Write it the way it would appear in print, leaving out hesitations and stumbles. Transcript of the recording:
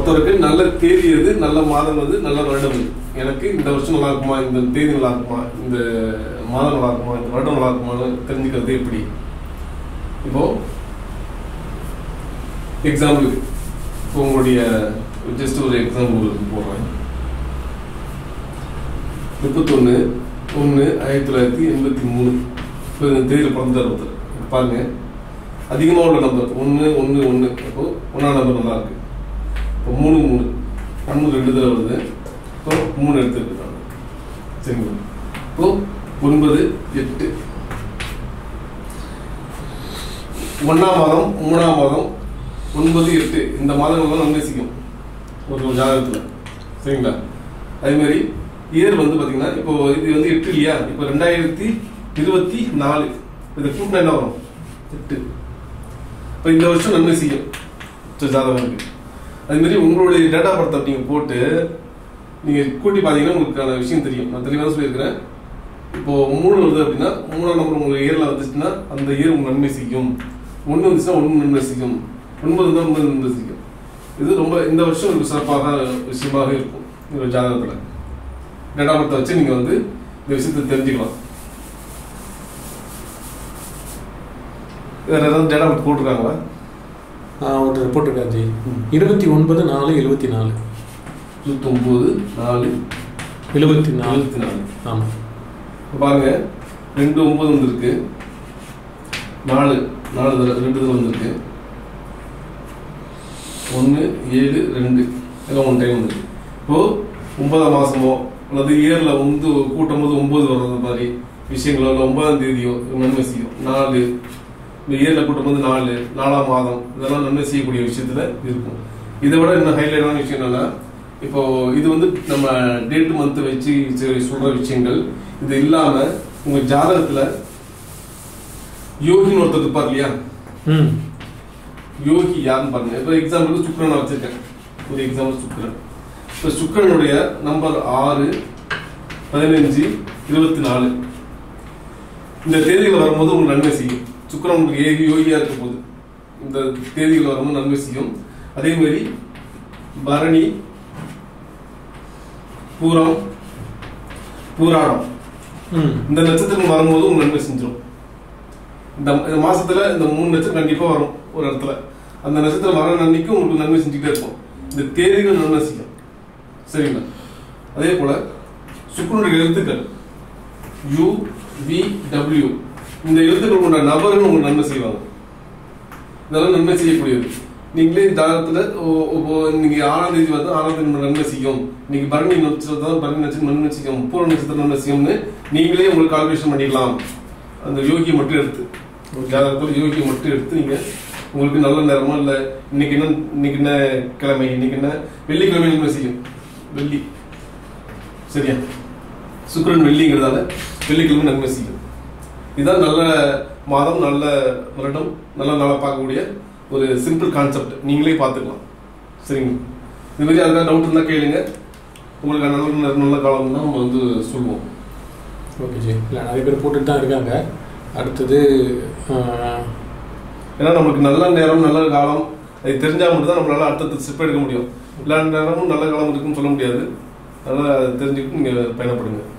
பொறுத்தவரைக்கும் நல்ல தேதி எது, நல்ல மாதம் எது, நல்ல வருடம் எது, எனக்கு இந்த வருஷம் நல்லா இருக்குமா, இந்த தேதி நல்லா இருக்குமா, இந்த மாதம் நல்லா இருக்குமா, இந்த வருடம் நல்லா இருக்குமான்னு தெரிஞ்சுக்கிறது எப்படி? இப்போ எக்ஸாம்பிளுக்கு இப்போ உங்களுடைய ஜஸ்ட் ஒரு எக்ஸாம்பிள் போடுறேன். 31/1/1983 இப்போ இந்த தேதியில் பிறந்தார் ஒருத்தர். பாருங்க, அதிகமாக உள்ள நம்பர் 111. இப்போ 1ஆம் நம்பர் நல்லா இருக்கு. இப்போ 3 3 2 தடவை வருது. இப்போ 3 எடுத்துருக்காங்க. சரிங்களா? இப்போ 9 8 1ஆம் மாதம் 3ஆம் மாதம் 9 8 இந்த மாதங்கள்லாம் நன்மை செய்யும் ஒரு ஜாதகத்தில். சரிங்களா? அதே மாதிரி இயர் வந்து பார்த்தீங்கன்னா இப்போ இது வந்து 8 இல்லையா? இப்போ 2024 இது கூட்டினா என்ன வரும்? 8. இப்போ இந்த வருஷம் நன்மை செய்யும் ஜாதகம் இருக்கு. அது மாதிரி உங்களுடைய டேட்டா பர்த் நீங்க போட்டு நீங்க கூட்டி பார்த்தீங்கன்னா உங்களுக்கான விஷயம் தெரியும். நான் தெளிவாக சொல்லியிருக்கிறேன். இப்போ 3 வருது அப்படின்னா 3ஆம் நம்பர் உங்களுக்கு இயர்ல வந்துச்சுன்னா அந்த இயர் உங்களுக்கு நன்மை செய்யும். 1 வந்துச்சுன்னா 1 நன்மை செய்யும். 9 இருந்தால் 9 நன்மை செய்யும். இது ரொம்ப இந்த வருஷம் ஒரு சிறப்பாக விஷயமாக இருக்கும். இந்த ஜாதகத்தில் டேட்டா பர்த்தை வச்சு நீங்க வந்து இந்த விஷயத்தை தெரிஞ்சுக்கலாம். வேற ஏதாவது டேட்டா பர்த் போட்டிருக்காங்களா? ஒரு போட்டிருக்காரு ஜி. 29/4/74. 29/4/74. ஆமாம். பாருங்க, 2 9 வந்துருக்கு, 4 2 தடவை வந்திருக்கு, 1 7 2 எல்லாம் 1 டைம் வந்துருக்கு. இப்போ 9ஆம் மாசமோ அல்லது இயர்ல வந்து கூட்டும் போது 9 வர்றது மாதிரி விஷயங்களோ இல்லை 9ஆம் தேதியோ நன்மை செய்யும். 4 இந்த இயர்ல கூட்டும் போது 4ஆம் மாதம் இதெல்லாம் நன்மை செய்யக்கூடிய விஷயத்துல இருக்கும். இதை விட இன்னும் ஹைலைட்டான விஷயம் என்னன்னா, இப்போ இது வந்து நம்ம டேட் மந்த் வச்சு சொல்ற விஷயங்கள். இது இல்லாம உங்க ஜாதகத்துல யோகின்னு ஒருத்தர் இருப்பார் இல்லையா? யோகி யாருன்னு பாருங்க. இப்போ எக்ஸாம்பிள் சுக்கிரன் நான் வச்சிருக்கேன். ஒரு எக்ஸாம்பிள் சுக்கிரன். இப்போ சுக்கிரனுடைய நம்பர் 6 15 24 இந்த தேதிகள் வரும்போது உங்களுக்கு நன்மை செய்யும். சுக்கிரன் உங்களுக்கு யோகியா இருக்கும் போது இந்த தேதிகள் வரும்போது நன்மை செய்யும். அதே மாதிரி பரணி பூரம் பூராடம் இந்த நட்சத்திரம் வரும்போது உங்களுக்கு நன்மை செஞ்சிடும். இந்த மாசத்துல இந்த 3 நட்சத்திரம் கண்டிப்பா வரும் ஒரு இடத்துல. அந்த நட்சத்திரம் வர அன்னைக்கும் உங்களுக்கு நன்மை செஞ்சுக்கிட்டே இருக்கும். இந்த தேதிகள் நன்மை செய்யும். சரிங்களா? அதே போல சுக்கிரனுடைய எழுத்துக்கள் UVW இந்த எழுத்துக்கள் கொண்ட நபர்கள் உங்களுக்கு நன்மை செய்வாங்க. இதெல்லாம் நன்மை செய்யக்கூடியது. நீங்களே ஜாதகத்துல நீங்க 6ஆம் தேதி வந்து 6ஆம் தேதி நன்மை செய்யும், இன்னைக்கு பரணி நட்சத்திரம் பரணி நட்சத்திரம் நன்மை செய்யும், பூர நட்சத்திரம் நன்மை செய்யும்னு நீங்களே உங்களுக்கு கால்குலேஷன் பண்ணிடலாம். அந்த யோகியை மட்டும் எடுத்து ஜாதகத்துல யோகியை மட்டும் எடுத்து நீங்க உங்களுக்கு நல்ல நேரமா இல்லை இன்னைக்கு என்ன கிழமை, இன்னைக்கு என்ன வெள்ளிக்கிழமை நன்மை செய்யும். வெள்ளி சரியா? சுக்கிரன் வெள்ளிங்கிறதால வெள்ளிக்கிழமை நன்மை செய்யும். இதுதான் நல்ல மாதம், நல்ல வருடம், நல்ல நாளை பார்க்கக்கூடிய ஒரு சிம்பிள் கான்செப்ட். நீங்களே பார்த்துக்கலாம். சரிங்க? இது மாதிரி அதுக்காக டவுட் இருந்தால் கேளுங்க. உங்களுக்கு நல்ல காலம் தான் நம்ம வந்து சொல்லுவோம். ஓகே ஜி. இல்லை நிறைய பேர் போட்டுட்டு தான் இருக்காங்க. அடுத்தது ஏன்னா நமக்கு நல்ல நேரம் நல்ல காலம் அது தெரிஞ்சால் மட்டும் தான் நம்மளால அடுத்த ஸ்டெப் எடுக்க முடியும். எல்லா நேரமும் நல்ல காலம் இருக்குன்னு சொல்ல முடியாது. அதனால் அதை தெரிஞ்சுக்கிட்டு நீங்கள் பயணப்படுங்க.